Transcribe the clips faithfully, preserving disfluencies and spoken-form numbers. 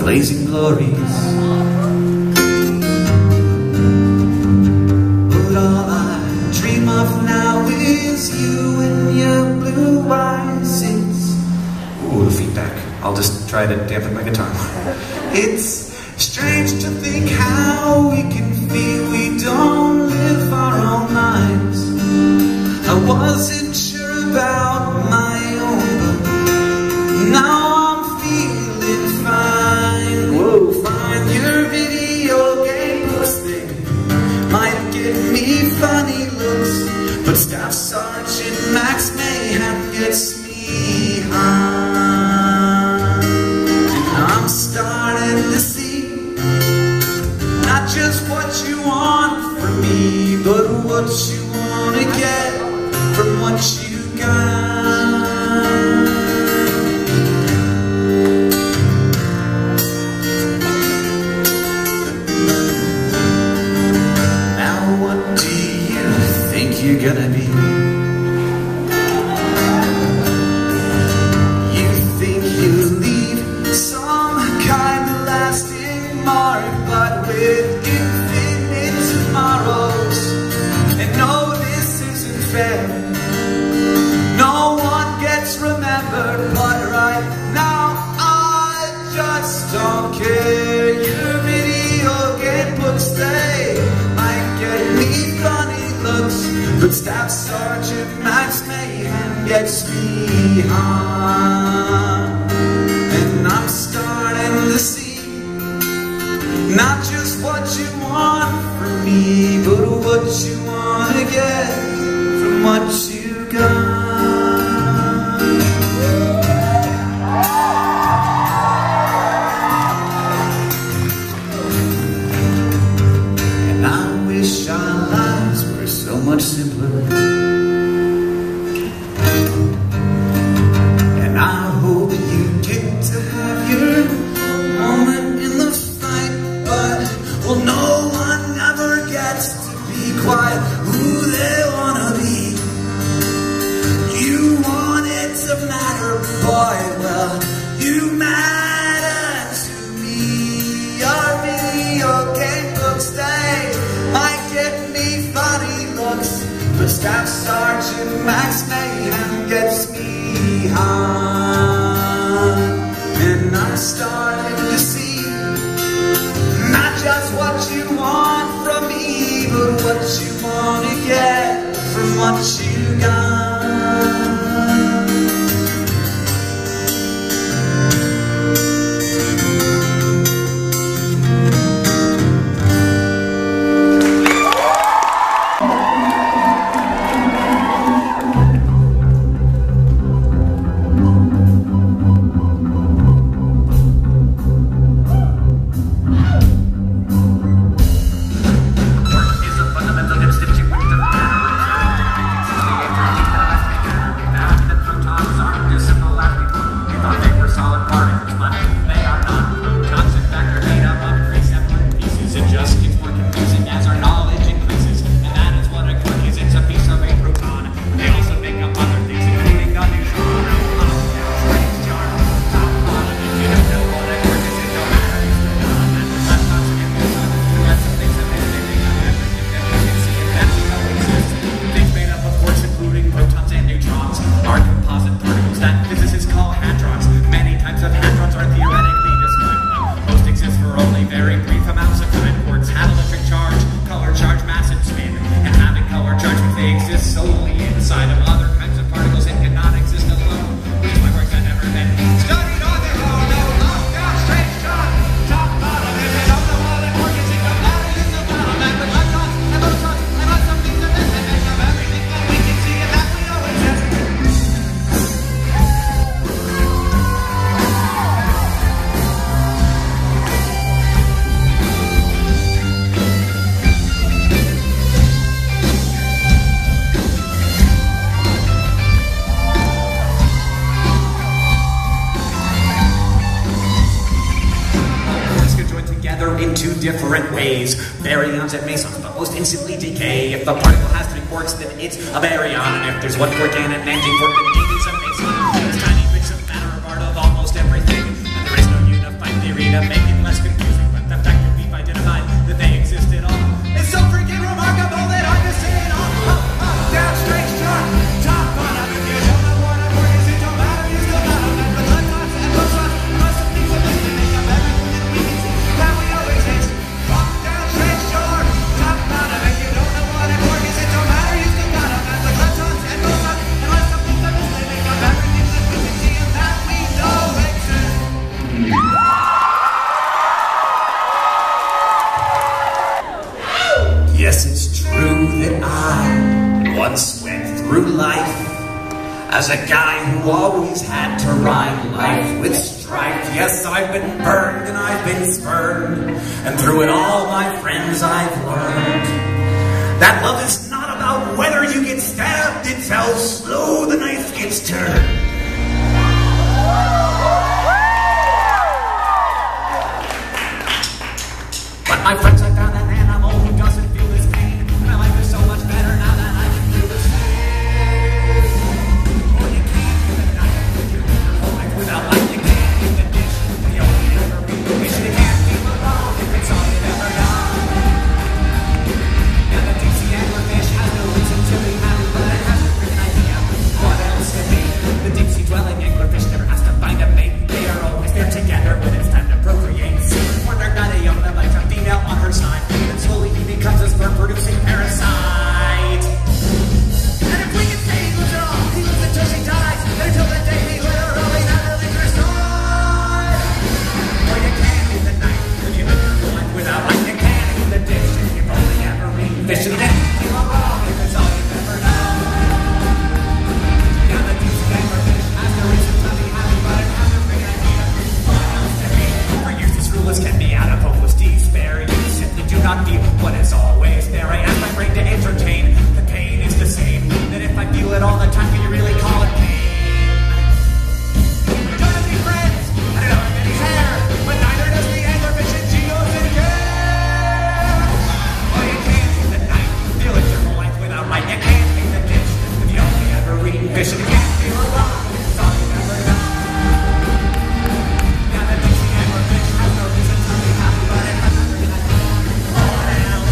blazing glories. But all I dream of now is you and your blue eyes. It's... Ooh, the feedback. I'll just try to dampen my guitar. It's strange to think how we can feel we don't live our own lives. I wasn't sure about my own, but now I'm feeling fine. Whoa, fine. Your video game thing might give me funny looks, but Staff Sergeant Max Mayhem gets me high. And I'm starting to see not just what you want from me, but what you want to get from what you got. Now what do you think you're gonna be? You think you leave some kind of lasting mark, but with infinite tomorrows. And no, this isn't fair. No one gets remembered, but right now I just don't care. Your video game books, they might get me funny looks, but Staff Sergeant Max Mayhem gets me high. And I'm starting to see not just what you want from me, but what you want to get from what you got. And I wish our lives were so much simpler. And I hope you get to have your moment in the fight, but well, no one ever gets to be quite who they wanna be. You want it to matter, boy, well, you matter to me. Your video game books, they might get me funny looks, but Staff Sergeant Max Mayhem gets me high. And I'm starting to see not just what you want from me, but what you want to get from what you got. different ways. Baryons and mesons, but most instantly decay. If the particle has three quarks, then it's a baryon. And if there's one quark and an engine quark, then it is a meson. These tiny bits of matter are part of almost everything. And there is no unified theory to make it less confusing, but the fact that we've identified that they exist at all is so freaking remarkable that I just say it all. Up, up, down, straight, sharp, top, bottom. If you don't know what a word is, it don't matter, you still got them. And the blood clots and blood clots, plus some things that make up everything that we can see, that we always taste. Up, down, straight, sharp, top, bottom. If you don't know what a word is, it don't matter, you still got them. And the blood clots and blood clots, plus some things that make up everything that we can see, and that we know exists. Yes, it's true that I once went through life as a guy who always had to ride life with strife. Yes, I've been burned and I've been spurned, and through it all, my friends, I've learned that love is not about whether you get stabbed, it's how slow the knife gets turned. But my friends, I found an animal who doesn't feel this pain. My life is so much better now that I can feel the same. Or you can't do the night with your whole life without light. You can't do the dish, the only ever be the wish. You can't feel alone if it's all you've ever done. Now the deep sea anglerfish has no reason to be happy, but it has a freaking idea what else to be. The deep sea dwelling anglerfish never has to find a mate. They are always there together when it's time to procreate. See, when they're not a young, they're like a female on her side, and slowly he becomes a sperm-producing parasite. And if we can say he lives it all, he lives until she dies, and until the day he literally never leaves her side. Or you can't do the night if you live your life without light. You can't do the dish if you've only ever eaten fish. And then you are wrong if it's all you've ever known. Now the deep sea anglerfish has no reason to be happy, but it has a great idea what else to be. For years these rulers kept me out of hopeless despair. You simply do not feel what is always there. I ask my brain to entertain. The pain is the same. That if I feel it all the time, can you really call it pain? We don't have any friends. I don't have any hair, but neither does the anglerfish, and she doesn't care. Oh, you can't do the night, feel a different life without light. You can't do the dish if you only ever eat fish. And you can't feel alone. It's all you've ever done. Now the deep sea anglerfish has no reason to be happy, but it has a great idea what else.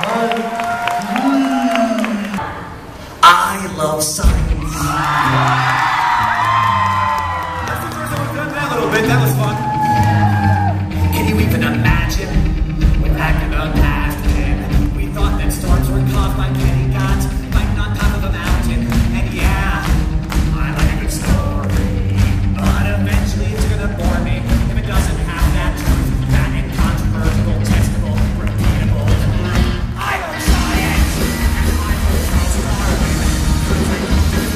I love science. That's the first time we've done that a little bit. That was fun. Can you even imagine? Way back in the past, when we thought that storms were caused by kitty cats fighting on top of a mountain. And yeah, I like a good story, but eventually it's gonna bore me if it doesn't have that truth, that incontrovertible, testable, repeatable. I love science, and I love Charles Darwin.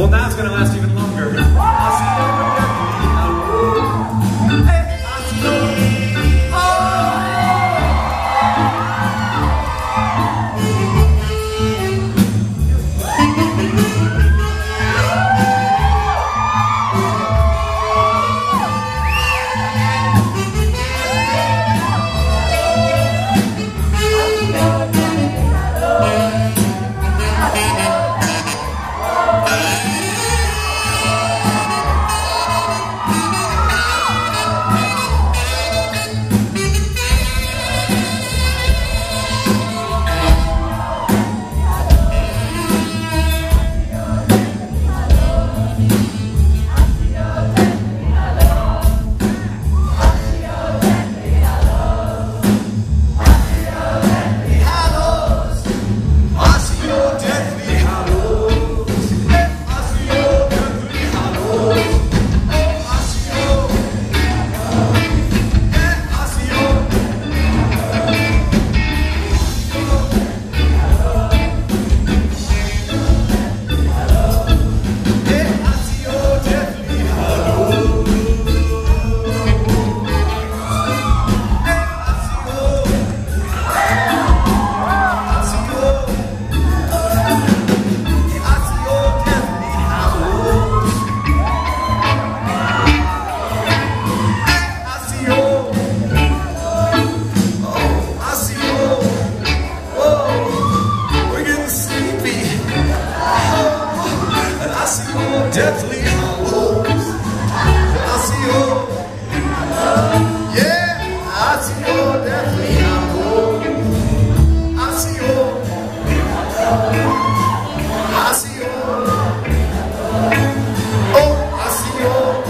Well, now it's gonna last even longer. Deathly hollows. I see your, yeah, I see your deathly hollows. I see your, I see your, oh, I see your.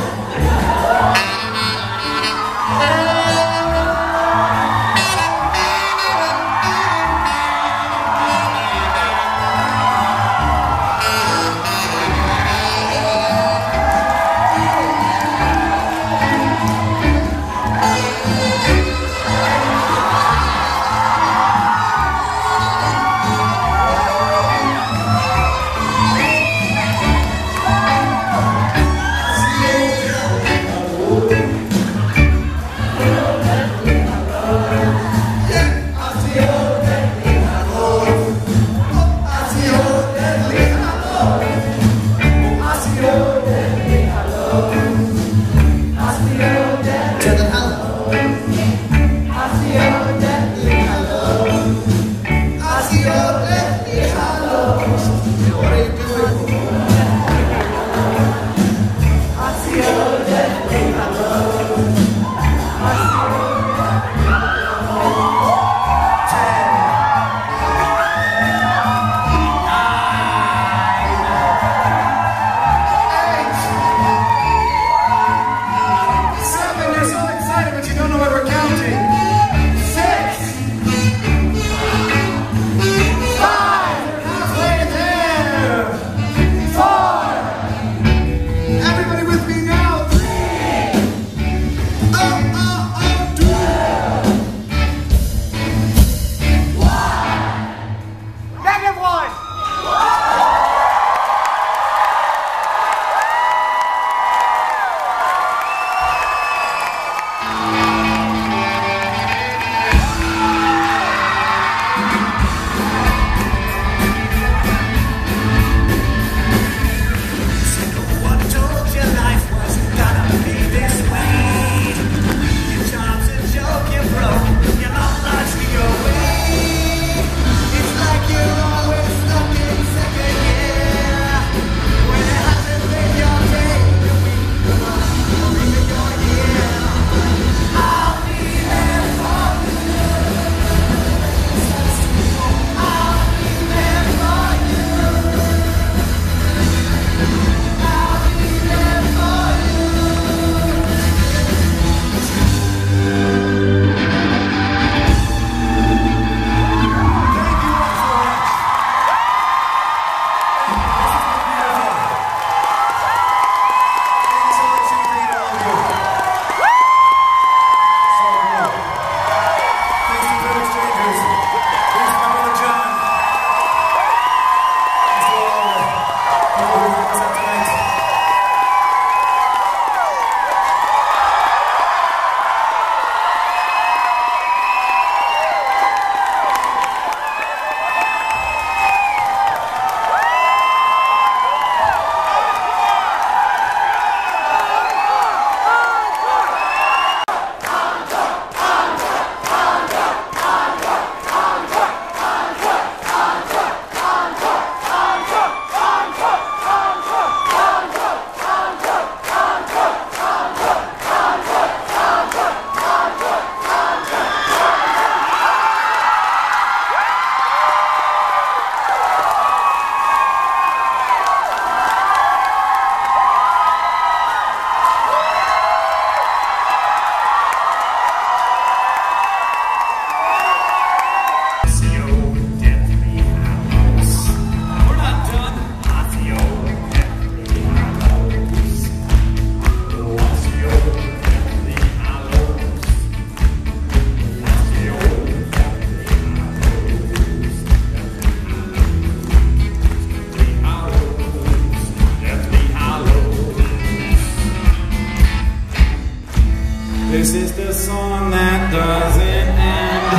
This is the song that doesn't end.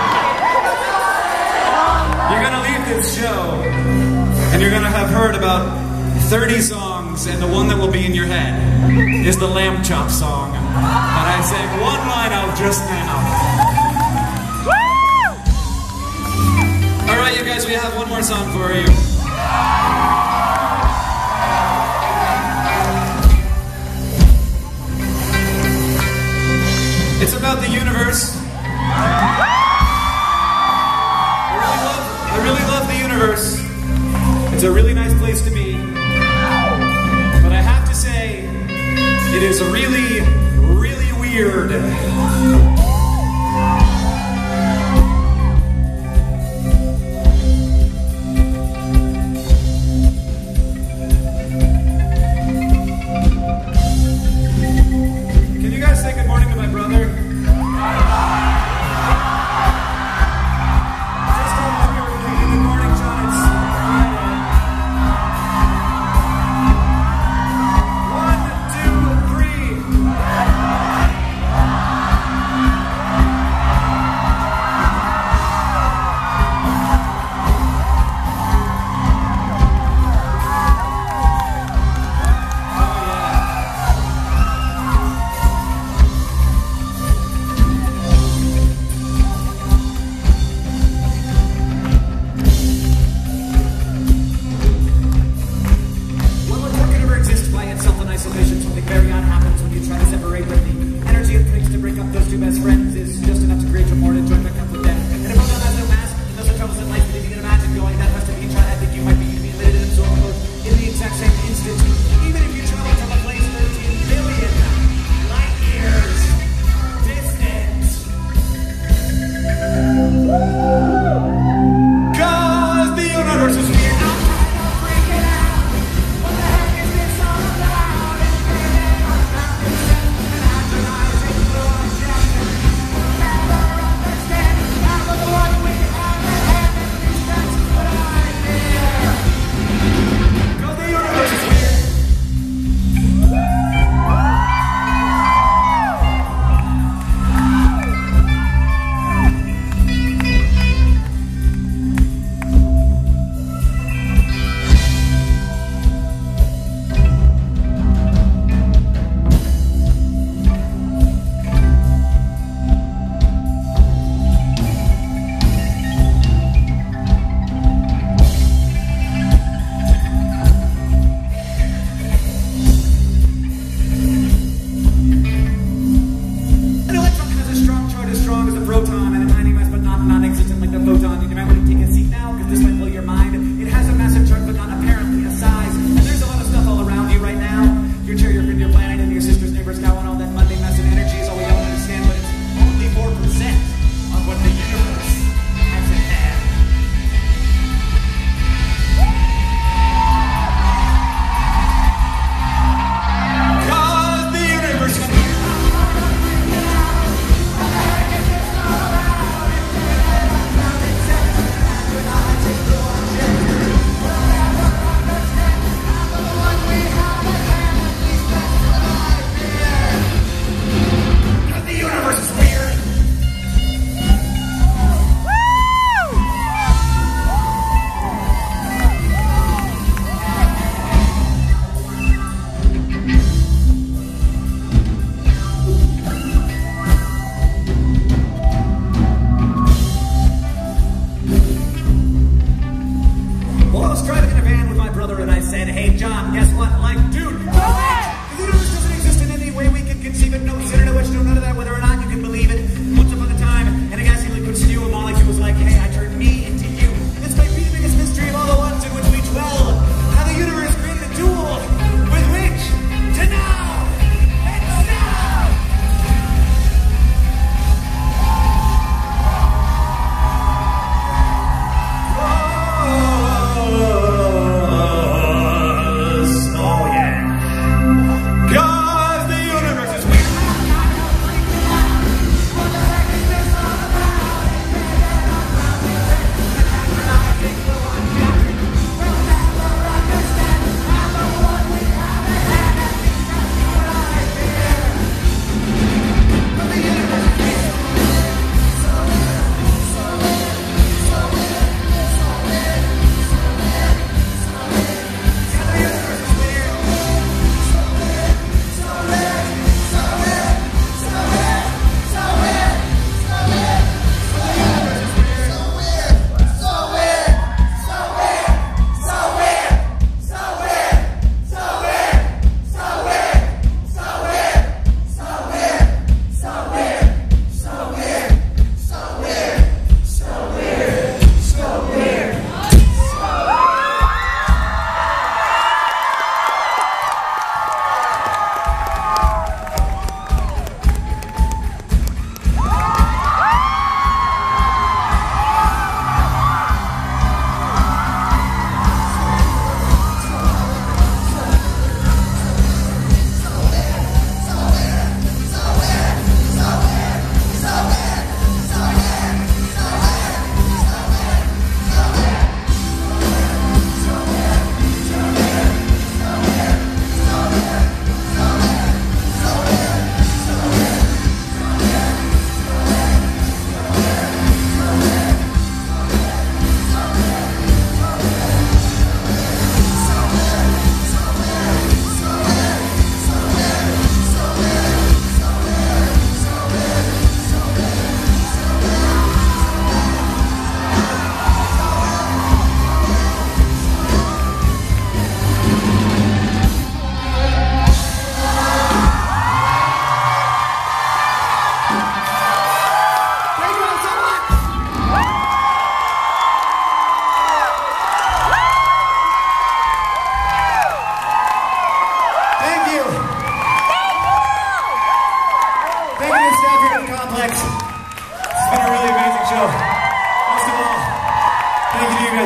You're gonna leave this show, and you're gonna have heard about thirty songs, and the one that will be in your head is the Lamb Chop song that I sang one line of just now. All right, you guys, we have one more song for you. It's about the universe. I really love, I really love the universe. It's a really nice place to be. But I have to say, it is really, really weird. Can you guys say good morning to my brother? Good morning, John. It's Friday. One, two, three.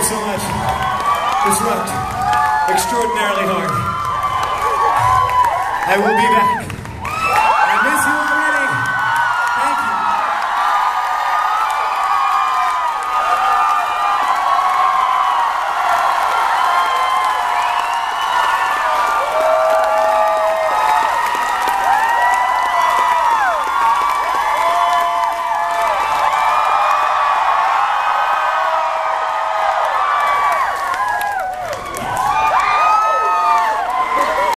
guys so much. This rocked extraordinarily hard. I will be back.